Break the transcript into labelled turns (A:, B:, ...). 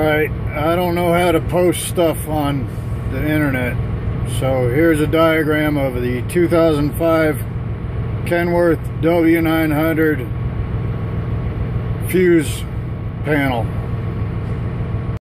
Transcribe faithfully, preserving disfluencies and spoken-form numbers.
A: Alright, I don't know how to post stuff on the internet, so here's a diagram of the two thousand five Kenworth W nine hundred fuse panel.